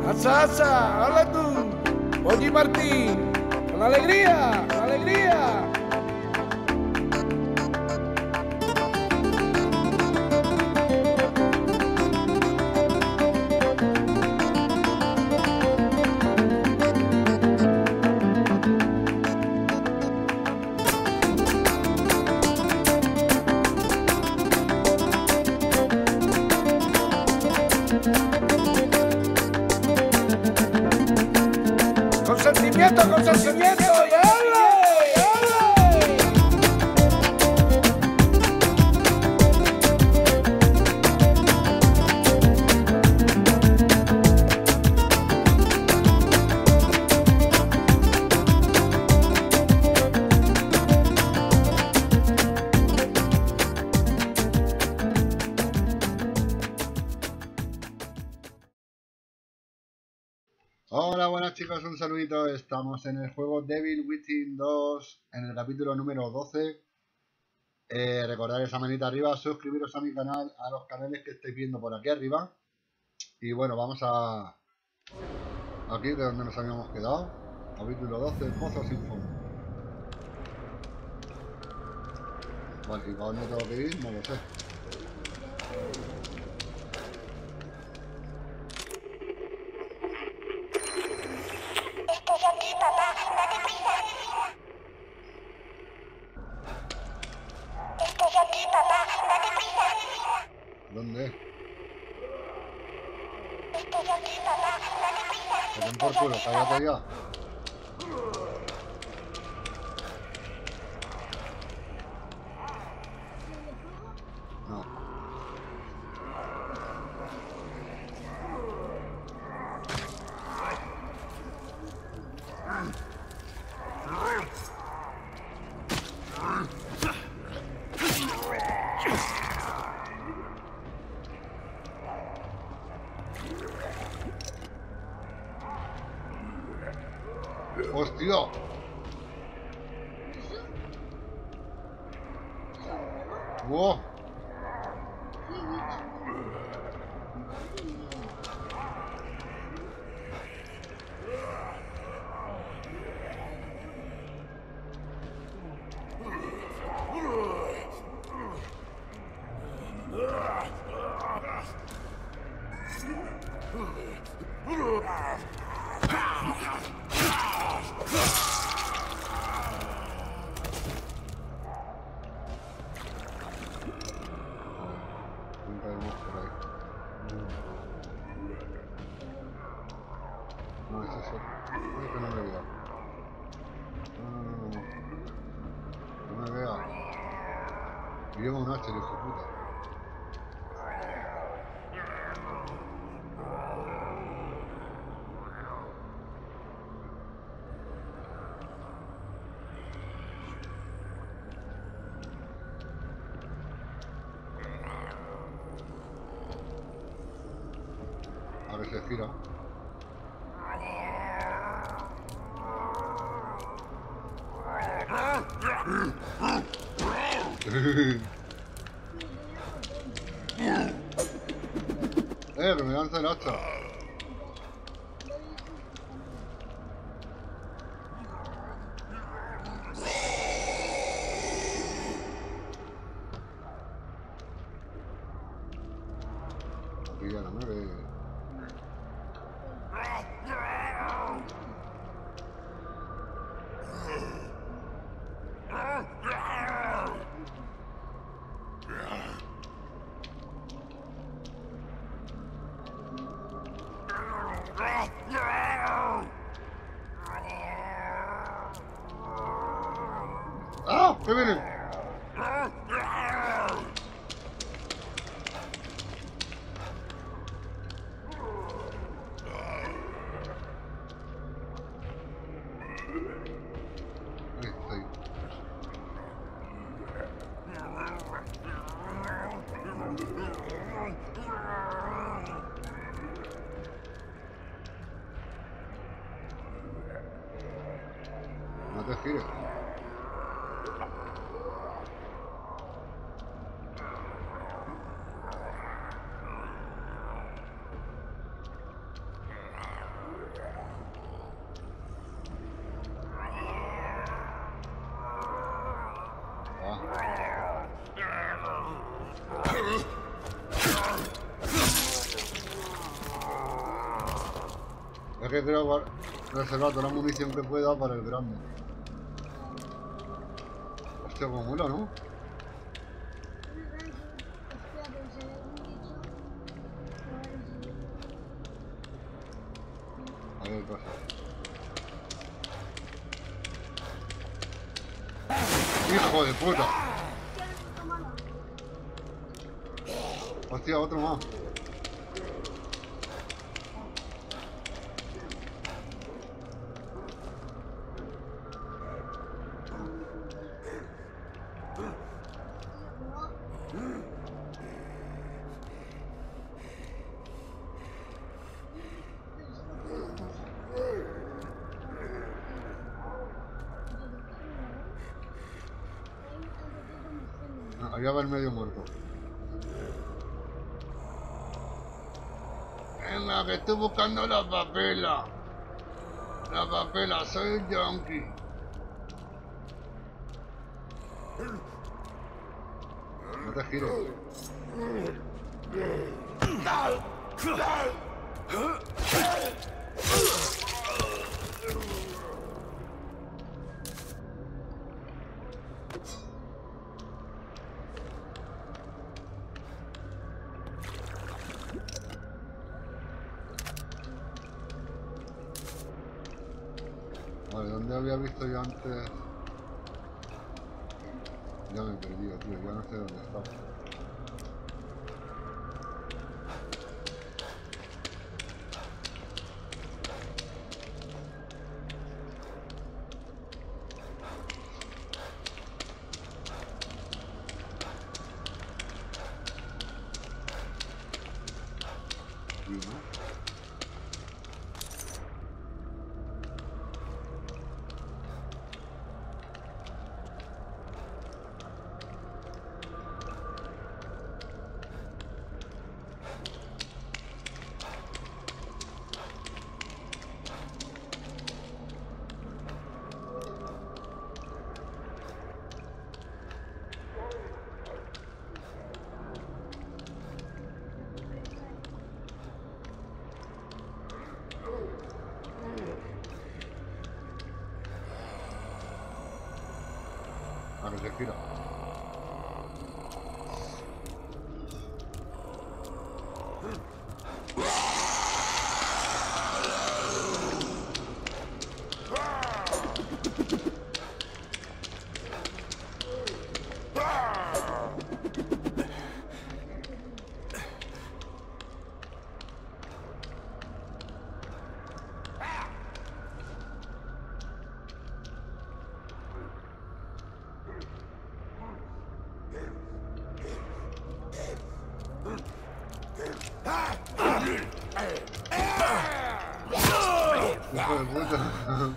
¡Asa, asa! ¡Hola tú! Oye, Martín. ¡Con alegría! ¡Con alegría! ¡Consentimiento, consentimiento! ¡Y habla! ¡Y habla! Hola, buenas chicos, un saludito. Estamos en el juego Devil Within 2, en el capítulo número 12. Recordad esa manita arriba, suscribiros a mi canal, a los canales que estáis viendo por aquí arriba. Y bueno, vamos a... aquí de donde nos habíamos quedado. Capítulo 12, el pozo sin fondo. Vale, ¿y para dónde tengo que ir? No lo sé. Estoy aquí, papá. Date prisa. Estoy aquí, papá. Date prisa. ¿Dónde? Estoy aquí, papá. Date prisa. Que den por culo, cállate ya. No. ¡Hostia! ¡Wow! Nunca vemos por ahí. No es eso. Es que no me vea. No. No me vea. Y lleva un hacha, hijo de puta. A ver si se gira. Que me lanza el hacha. Aquí ya no me ve. ¡Ah! ¡Me viene! Ahí está ahí. No te gires. Es que creo reservar toda la munición que pueda para el grande. Hostia, como mola, ¿no? A ver qué pasa. ¡Hijo de puta! Hostia, otro más. Ahí va el medio muerto. Venga, que estoy buscando la papela. La papela, soy un yonki. No te gires. Vale, ¿dónde había visto yo antes? Ya me he perdido, tío, ya no sé dónde estaba. Aquí, ¿no? A ver, respira. Hijo de puta.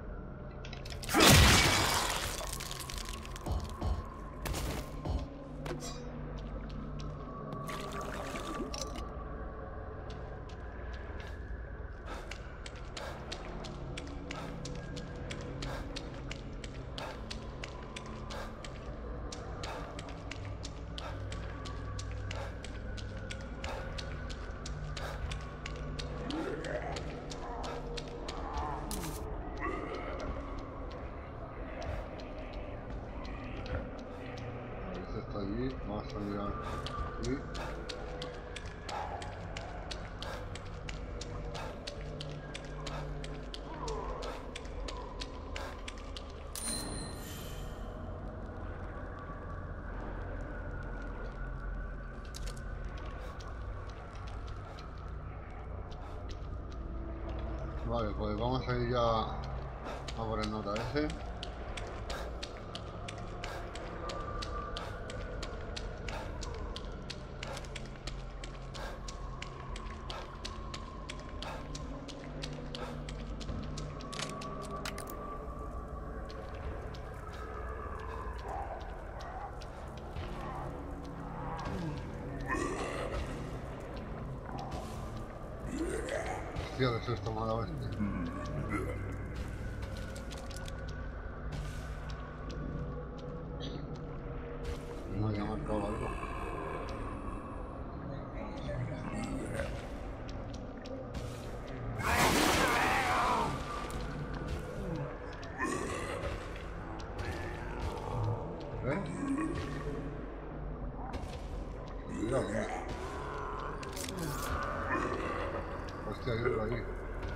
Está allí, vamos a mirar aquí. Vale, pues vamos a ir ya a por el nota ese. Hostia, de susto me ha dado este. No había marcado algo. Hostia, hay otro ahí.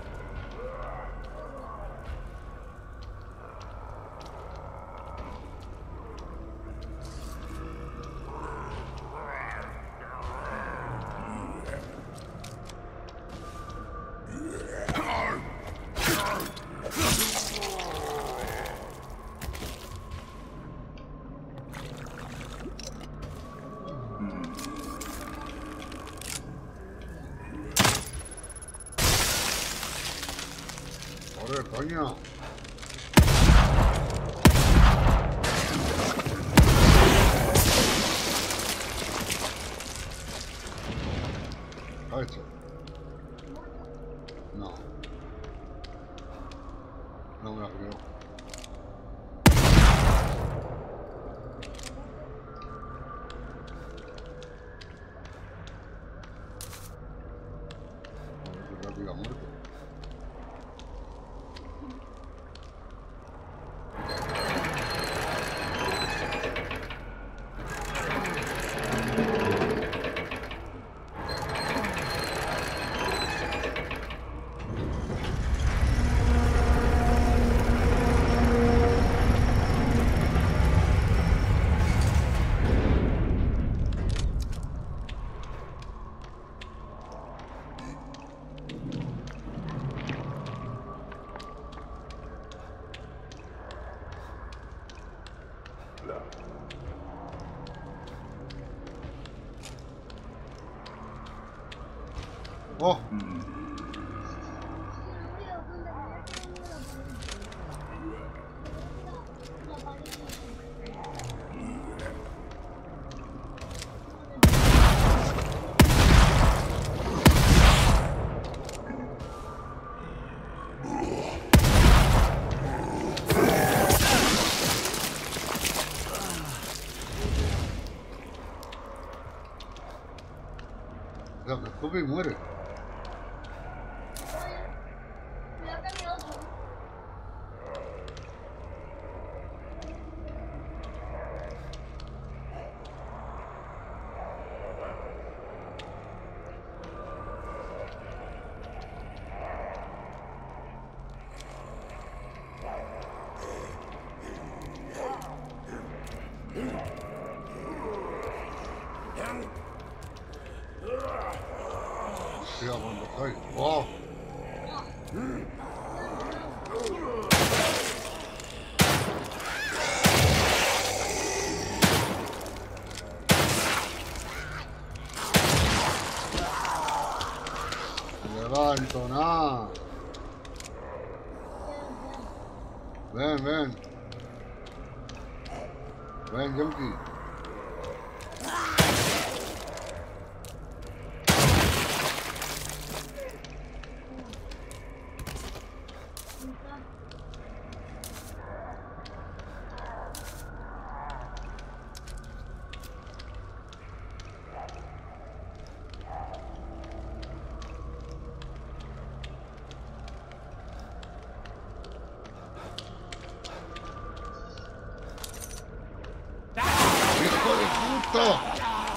¡Joder, coño! ¿Lo ha hecho? No. No me lo creo. Creo que iba muerto. ¡Oh! Se me escupe y muere. Hostia, cuando estoy. ¡Oh! Levanto, nada. Ven, ven. Ven, Yonki. ¡Hijo de puta!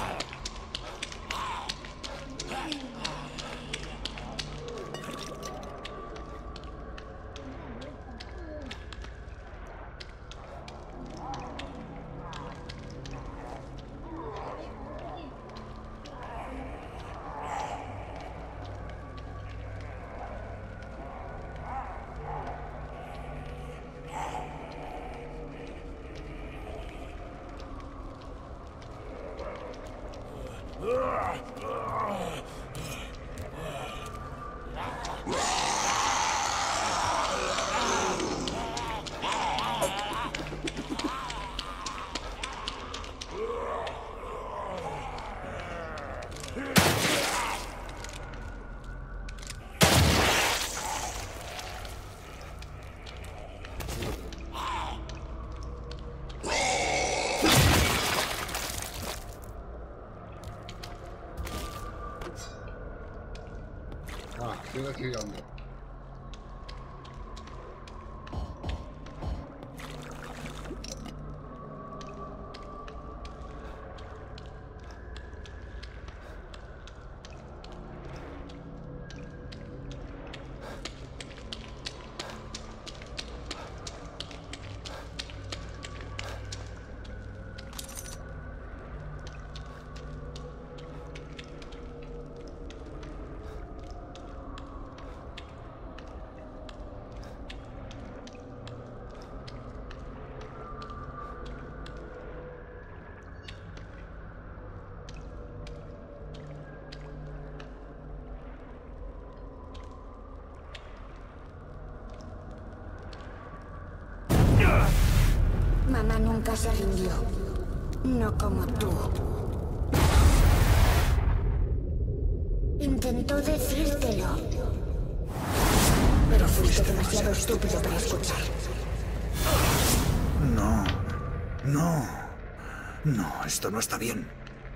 Sigue chillando. Mamá nunca se rindió. No como tú. Intentó decírtelo. Pero fuiste demasiado estúpido para escuchar. No. No. No, esto no está bien.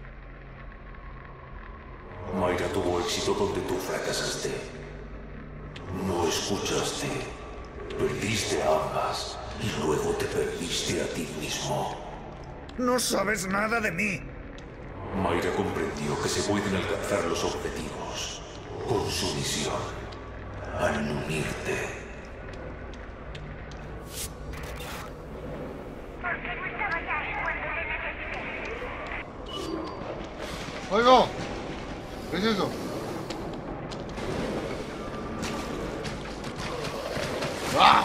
Mayra tuvo éxito donde tú fracasaste. No escuchaste. Perdiste a ambas y luego te perdiste a ti mismo. No sabes nada de mí. Mayra comprendió que se pueden alcanzar los objetivos con su misión al unirte. ¿Por qué no estabas ahí cuando te necesité? ¡Oigo! ¿Qué es eso? ¡Ah!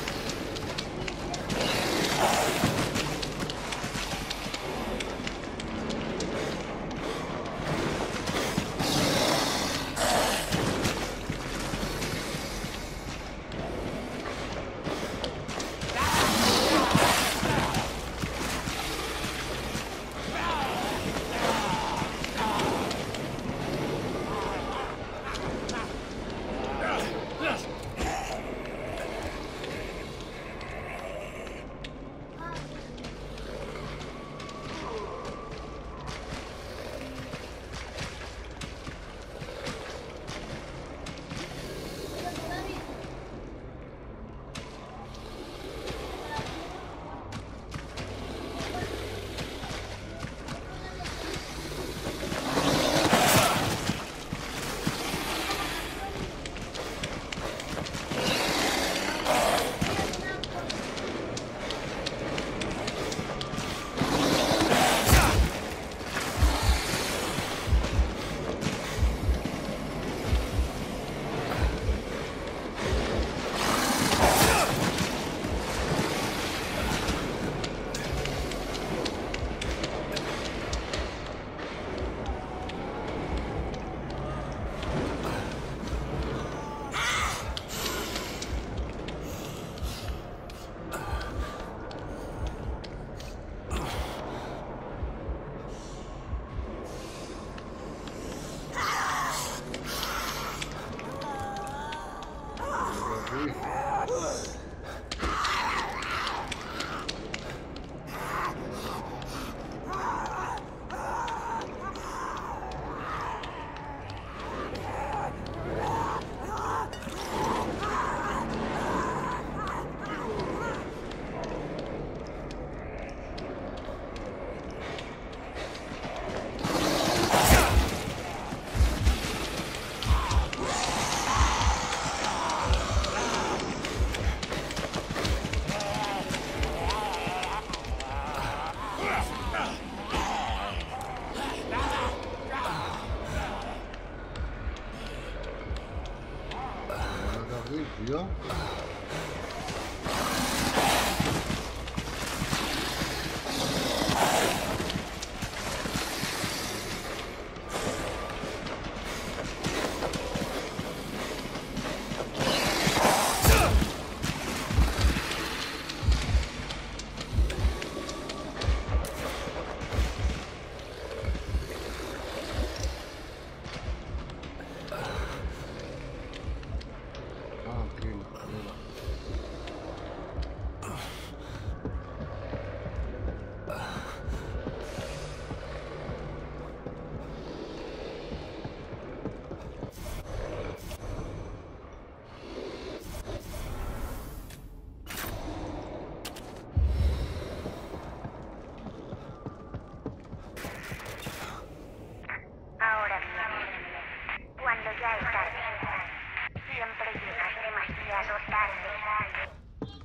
Tío. Ahora bien, cuando ya es tarde, siempre llegas demasiado tarde.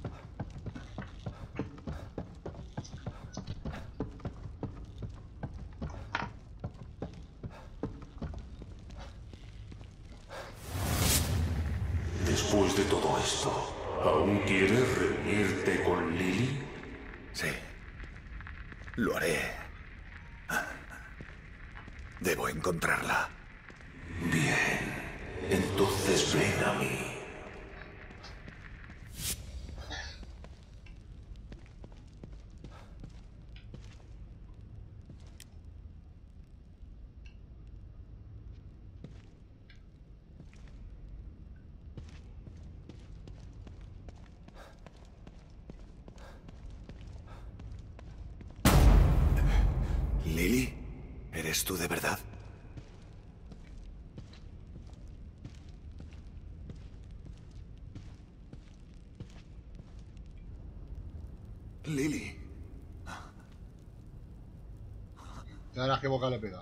Después de todo esto, ¿aún quieres reunirte con Lily? Sí. Lo haré. Debo encontrarla. Bien. Entonces ven a mí. ¿Eres tú de verdad? Lily. Ya verás qué boca le pega.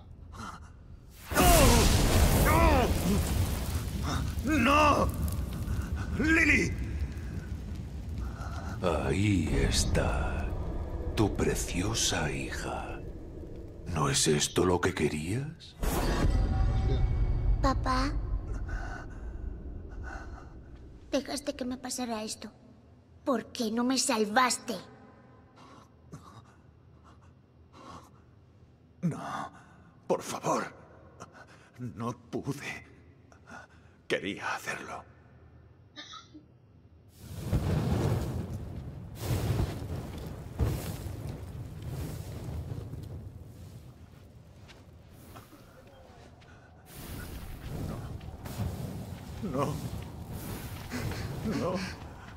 ¡No! ¡Lily! Ahí está, tu preciosa hija. ¿No es esto lo que querías? Papá, dejaste que me pasara esto. ¿Por qué no me salvaste? No, por favor. No pude. Quería hacerlo. No. No.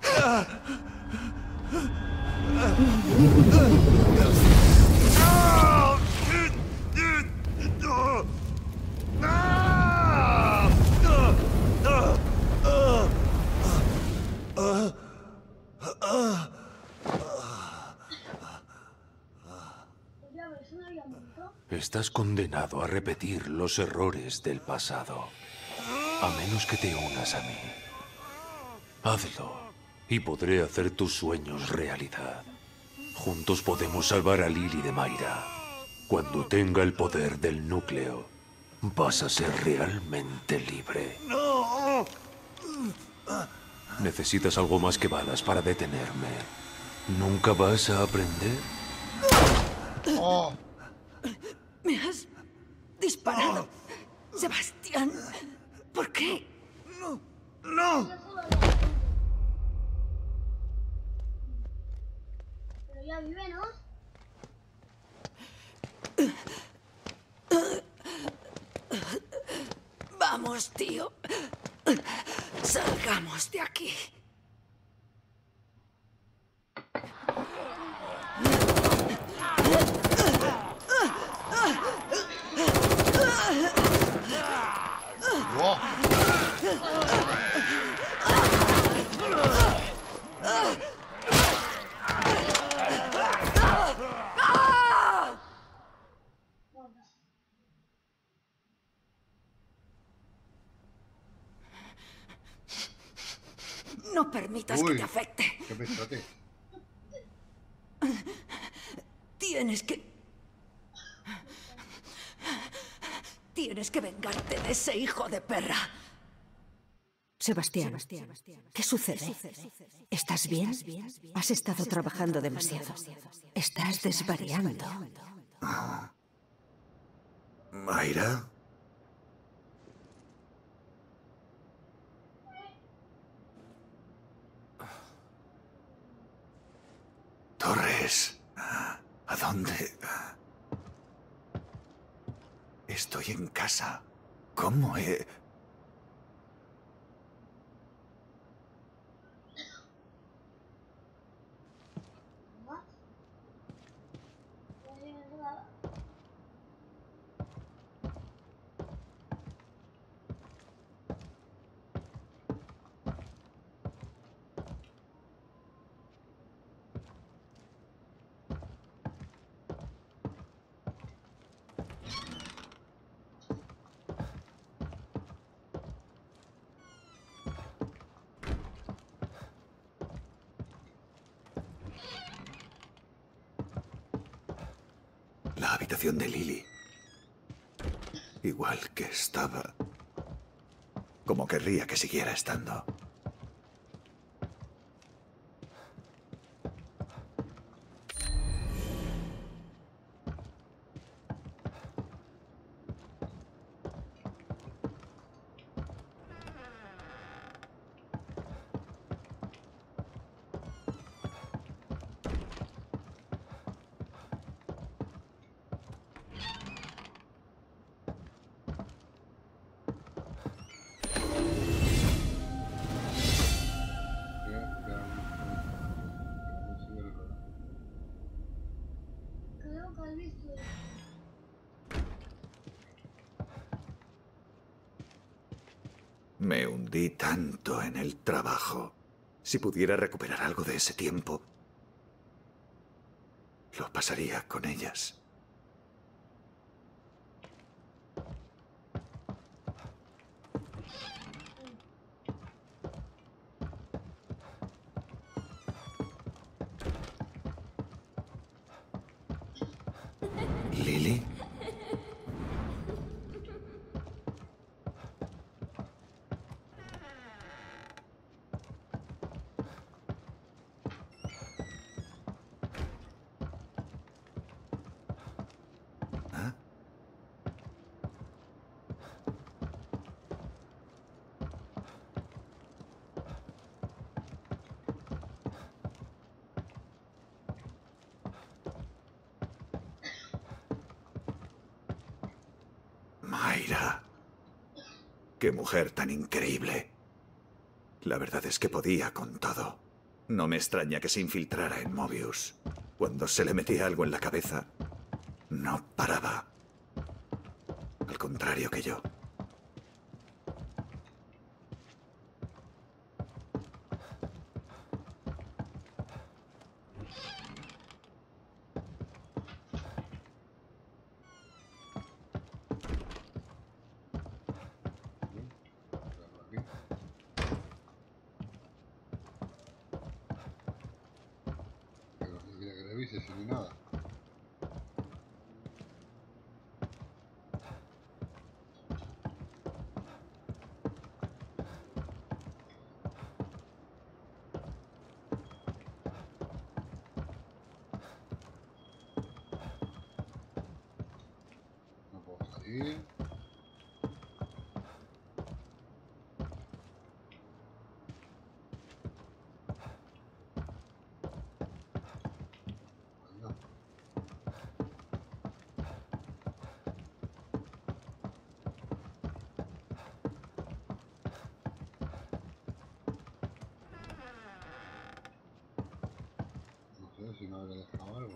Estás condenado a repetir los errores del pasado. A menos que te unas a mí. Hazlo, y podré hacer tus sueños realidad. Juntos podemos salvar a Lily de Mayra. Cuando tenga el poder del núcleo, vas a ser realmente libre. ¡No! Necesitas algo más que balas para detenerme. ¿Nunca vas a aprender? ¡Oh! Me has disparado, Sebastián. ¿Por qué? ¡No! Pero ya vive, ¿no? Vamos, tío. Salgamos de aquí. ¡Wow! No permitas que Uy, te afecte. ¡Qué pesote! Tienes que vengarte de ese hijo de perra. Sebastián, ¿qué sucede? ¿Estás bien? Has estado trabajando demasiado. Estás desvariando. ¿Mayra? Torres, ¿a dónde? Estoy en casa. ¿Cómo he...? La habitación de Lily. Igual que estaba. Como querría que siguiera estando. Me hundí tanto en el trabajo. Si pudiera recuperar algo de ese tiempo, lo pasaría con ellas. ¿Lily? ¿Ah? Mayra. Qué mujer tan increíble. La verdad es que podía con todo. No me extraña que se infiltrara en Mobius. Cuando se le metía algo en la cabeza, no paraba. Al contrario que yo. Pero no quiere que revises ni nada. No puedo salir. Anda. No sé si no habré dejado algo.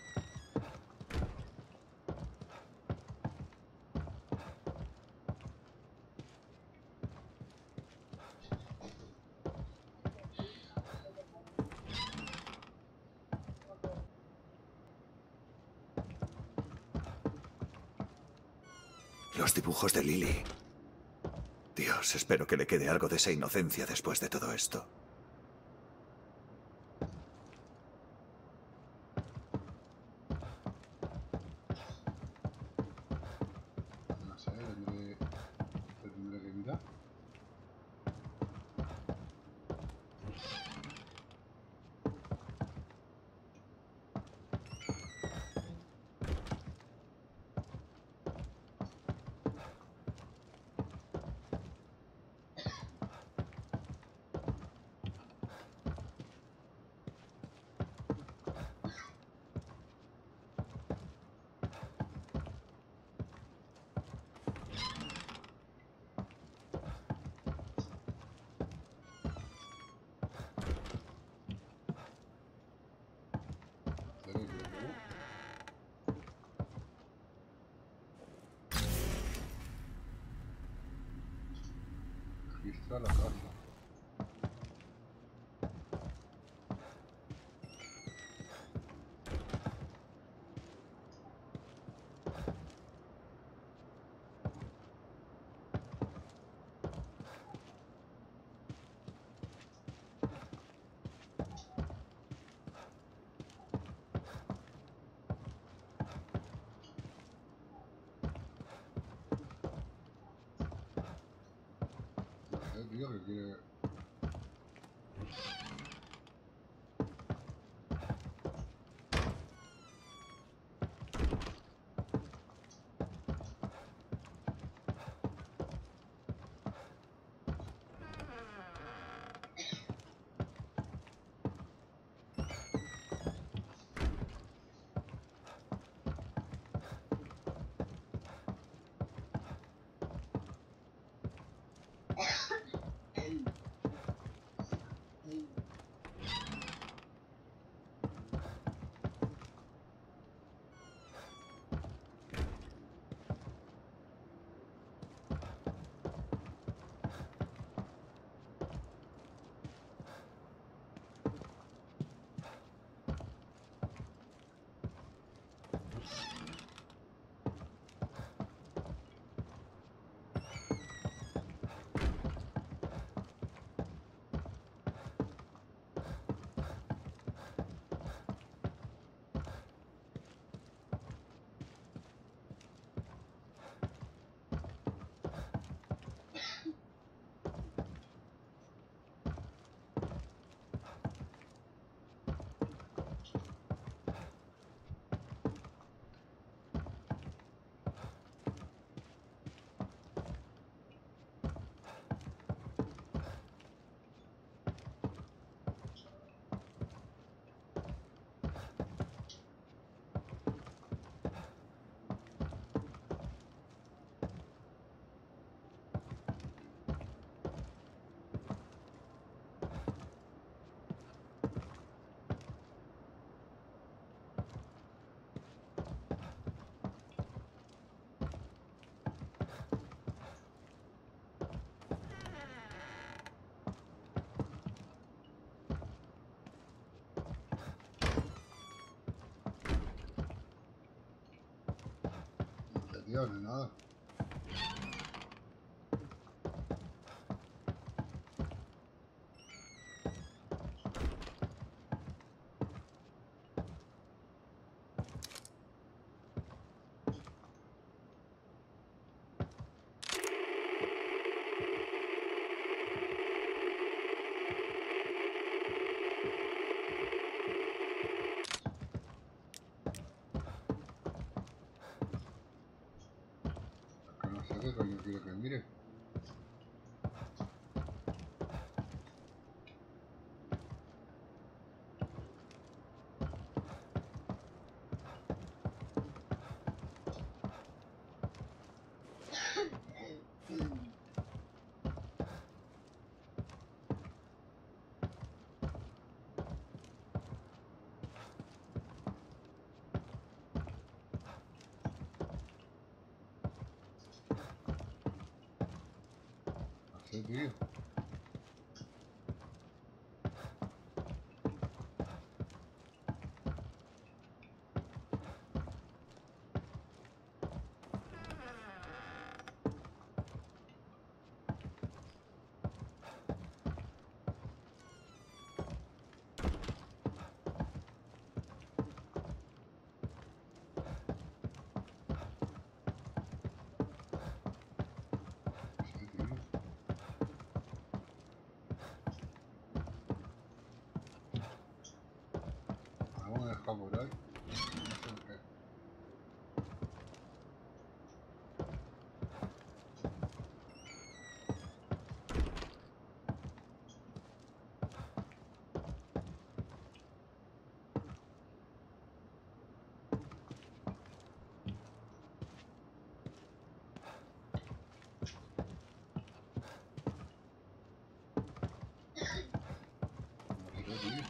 Los dibujos de Lily. Dios, espero que le quede algo de esa inocencia después de todo esto. No sé, tendré que mirar. Registra la casa. No sé, tío, que quiere... munición ni nada. No sé qué coño quiero que mire. No sé, tío. No sé, tío. Vamos a dejar por ahí. No sé qué. No sé, tío.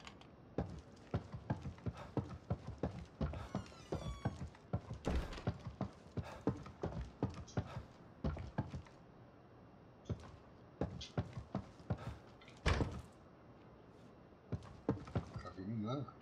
Aquí no hay nada.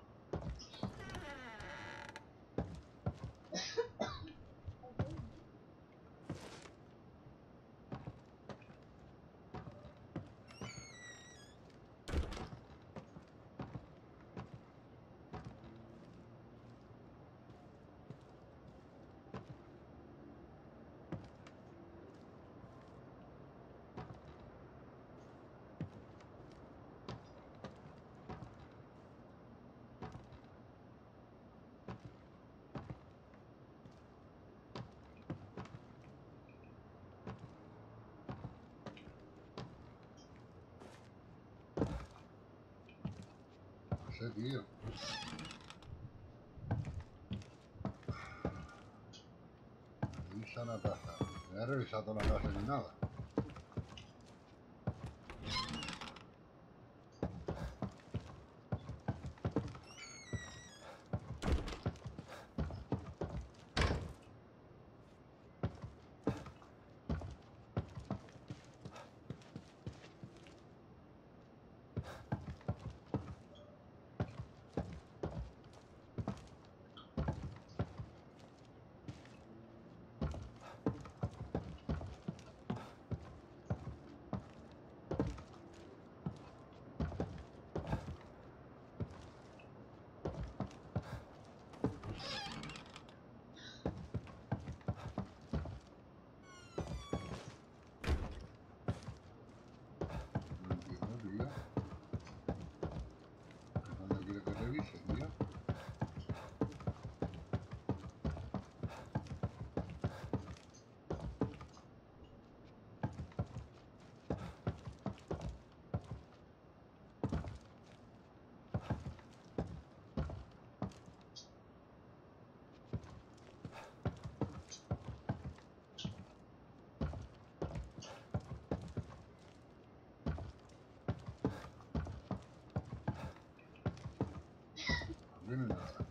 No sé, tío. Revisa la casa. No he revisado toda la casa ni nada. No entiendo, tío. ¿Dónde quiere que revise, tío? No viene nada.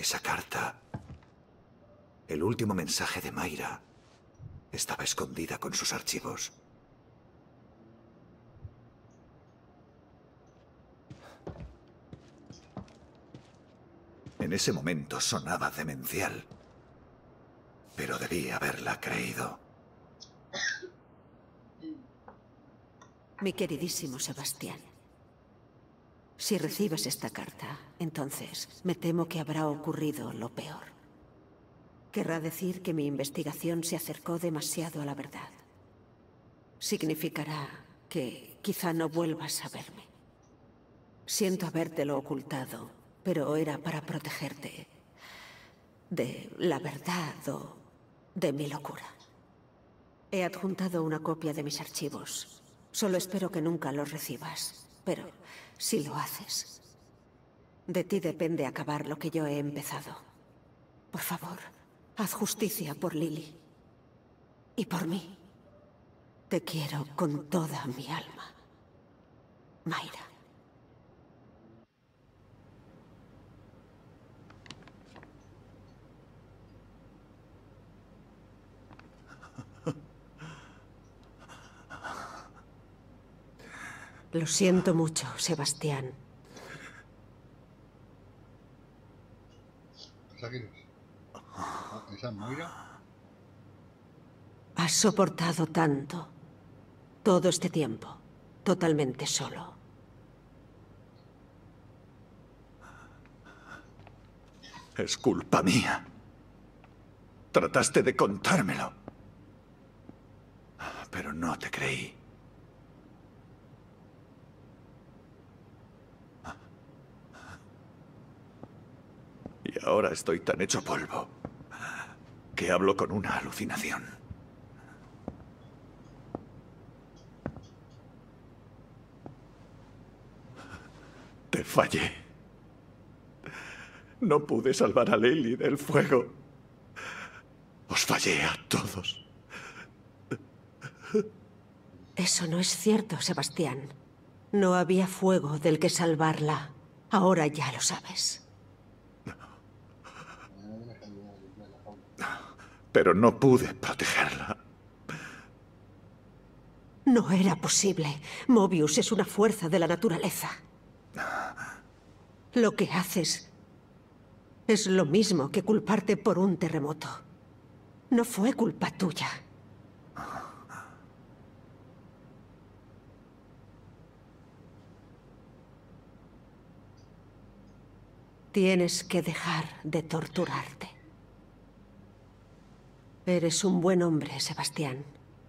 Esa carta, el último mensaje de Mayra, estaba escondida con sus archivos. En ese momento sonaba demencial, pero debí haberla creído. Mi queridísimo Sebastián, si recibes esta carta, entonces me temo que habrá ocurrido lo peor. Querrá decir que mi investigación se acercó demasiado a la verdad. Significará que quizá no vuelvas a verme. Siento habértelo ocultado, pero era para protegerte de la verdad o de mi locura. He adjuntado una copia de mis archivos. Solo espero que nunca los recibas, pero si lo haces, de ti depende acabar lo que yo he empezado. Por favor, haz justicia por Lily y por mí. Te quiero con toda mi alma. Mayra. Lo siento mucho, Sebastián. ¿Esa es Mayra? Has soportado tanto, todo este tiempo, totalmente solo. Es culpa mía. Trataste de contármelo, pero no te creí. Y ahora estoy tan hecho polvo que hablo con una alucinación. Te fallé. No pude salvar a Lily del fuego. Os fallé a todos. Eso no es cierto, Sebastián. No había fuego del que salvarla. Ahora ya lo sabes. Pero no pude protegerla. No era posible. Mobius es una fuerza de la naturaleza. Lo que haces es lo mismo que culparte por un terremoto. No fue culpa tuya. Tienes que dejar de torturarte. Eres un buen hombre, Sebastián.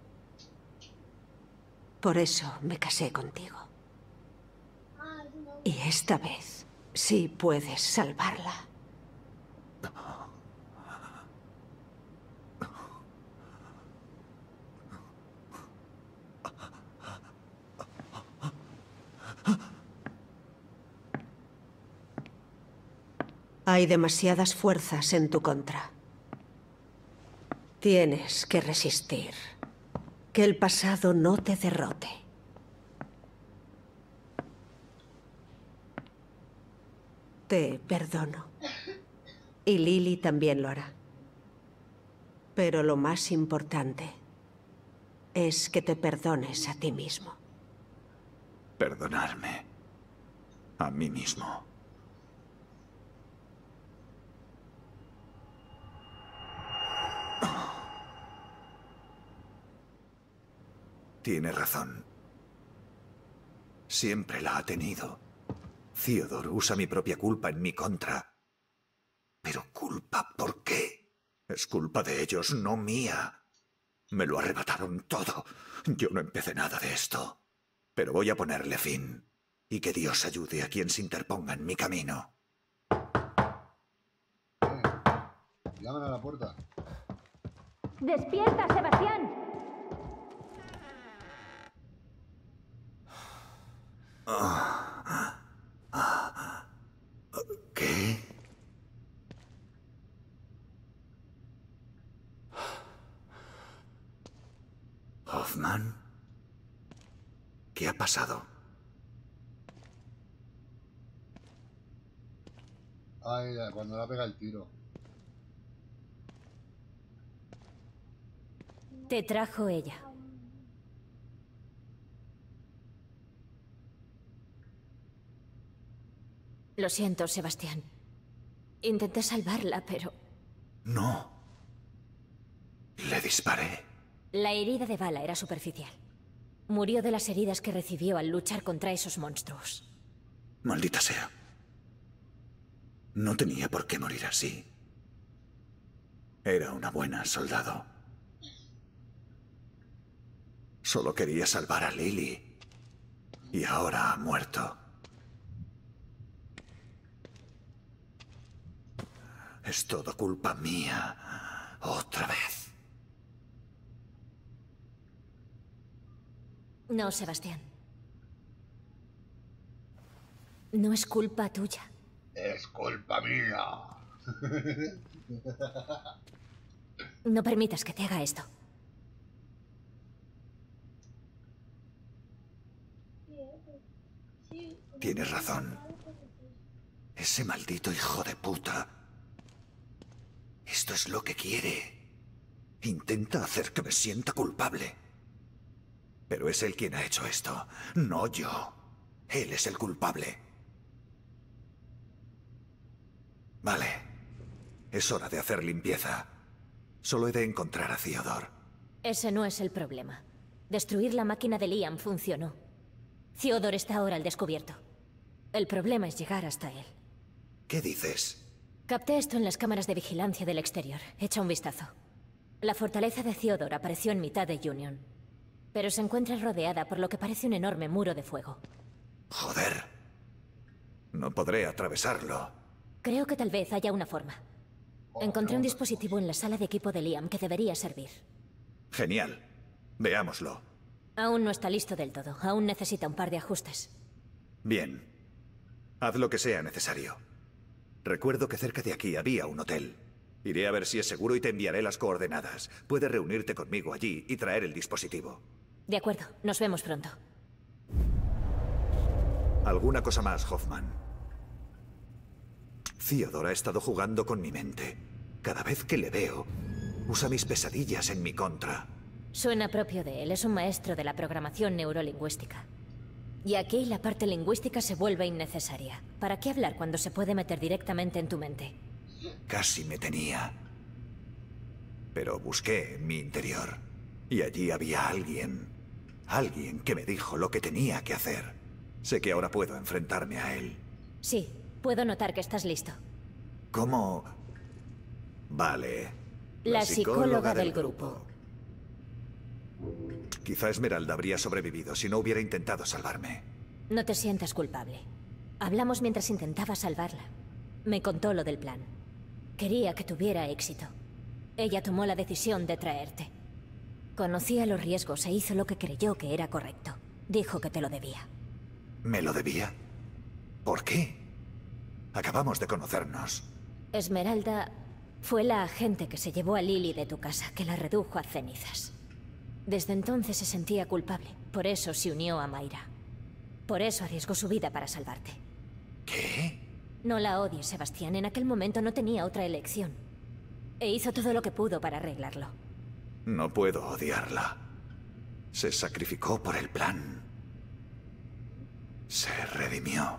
Por eso me casé contigo. Y esta vez sí puedes salvarla. Hay demasiadas fuerzas en tu contra. Tienes que resistir. Que el pasado no te derrote. Te perdono. Y Lily también lo hará. Pero lo más importante es que te perdones a ti mismo. Perdonarme a mí mismo. Tiene razón. Siempre la ha tenido. Theodore usa mi propia culpa en mi contra. Pero ¿culpa por qué? Es culpa de ellos, no mía. Me lo arrebataron todo. Yo no empecé nada de esto. Pero voy a ponerle fin. Y que Dios ayude a quien se interponga en mi camino. Llaman a la puerta. ¡Despierta, Sebastián! ¿Qué? ¿Hoffman? ¿Qué ha pasado? Ay, cuando la pega el tiro. Te trajo ella. Lo siento, Sebastián. Intenté salvarla, pero... No. Le disparé. La herida de bala era superficial. Murió de las heridas que recibió al luchar contra esos monstruos. Maldita sea. No tenía por qué morir así. Era una buena soldado. Solo quería salvar a Lily. Y ahora ha muerto. Es todo culpa mía. Otra vez. No, Sebastián. No es culpa tuya. Es culpa mía. No permitas que te haga esto. Tienes razón. Ese maldito hijo de puta. Esto es lo que quiere. Intenta hacer que me sienta culpable. Pero es él quien ha hecho esto, no yo. Él es el culpable. Vale. Es hora de hacer limpieza. Solo he de encontrar a Theodore. Ese no es el problema. Destruir la máquina de Liam funcionó. Theodore está ahora al descubierto. El problema es llegar hasta él. ¿Qué dices? Capté esto en las cámaras de vigilancia del exterior. Echa un vistazo. La fortaleza de Theodore apareció en mitad de Union. Pero se encuentra rodeada por lo que parece un enorme muro de fuego. Joder. No podré atravesarlo. Creo que tal vez haya una forma. Encontré un dispositivo en la sala de equipo de Liam que debería servir. Genial. Veámoslo. Aún no está listo del todo. Aún necesita un par de ajustes. Bien. Haz lo que sea necesario. Recuerdo que cerca de aquí había un hotel. Iré a ver si es seguro y te enviaré las coordenadas. Puedes reunirte conmigo allí y traer el dispositivo. De acuerdo. Nos vemos pronto. ¿Alguna cosa más, Hoffman? Theodore ha estado jugando con mi mente. Cada vez que le veo, usa mis pesadillas en mi contra. Suena propio de él. Es un maestro de la programación neurolingüística. Y aquí la parte lingüística se vuelve innecesaria. ¿Para qué hablar cuando se puede meter directamente en tu mente? Casi me tenía. Pero busqué en mi interior. Y allí había alguien. Alguien que me dijo lo que tenía que hacer. Sé que ahora puedo enfrentarme a él. Sí, puedo notar que estás listo. ¿Cómo? Vale. La psicóloga del grupo. Quizá Esmeralda habría sobrevivido si no hubiera intentado salvarme. No te sientas culpable. Hablamos mientras intentaba salvarla. Me contó lo del plan. Quería que tuviera éxito. Ella tomó la decisión de traerte. Conocía los riesgos e hizo lo que creyó que era correcto. Dijo que te lo debía. ¿Me lo debía? ¿Por qué? Acabamos de conocernos. Esmeralda fue la agente que se llevó a Lily de tu casa, que la redujo a cenizas. Desde entonces se sentía culpable. Por eso se unió a Mayra. Por eso arriesgó su vida para salvarte. ¿Qué? No la odies, Sebastián. En aquel momento no tenía otra elección. E hizo todo lo que pudo para arreglarlo. No puedo odiarla. Se sacrificó por el plan. Se redimió.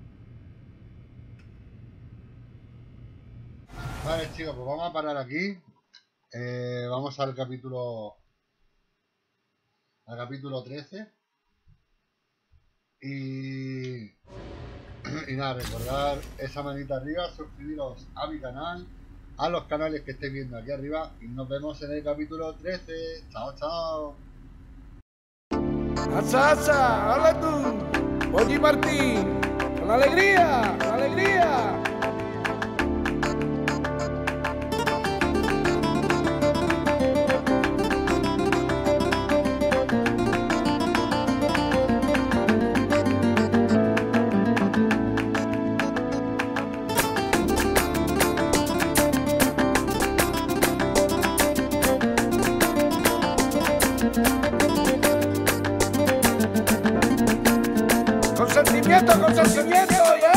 Vale, chicos, pues vamos a parar aquí. Vamos al capítulo 13. Y nada, recordar esa manita arriba, suscribiros a mi canal, a los canales que estéis viendo aquí arriba, y nos vemos en el capítulo 13. Chao, chao. ¡Asa, asa! ¡Habla tú! ¡Oye, Martín! ¡Con alegría! ¡Con alegría! ¡Con sentimiento, ya!